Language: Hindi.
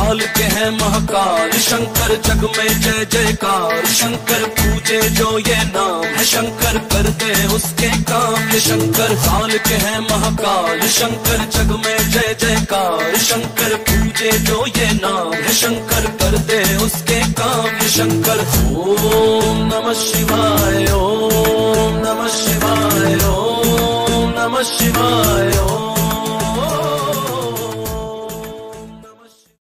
काल के हैं महाकाल, शंकर जग में जय जयकार। शंकर पूजे जो ये नाम है, शंकर कर दे उसके काम। ये शंकर काल के हैं महाकाल, शंकर जग में जय जयकार। शंकर पूजे जो ये नाम है, शंकर कर दे उसके काम। ये शंकर ओम नमः शिवाय, ओम नमः शिवाय, ओम नमः शिवाय।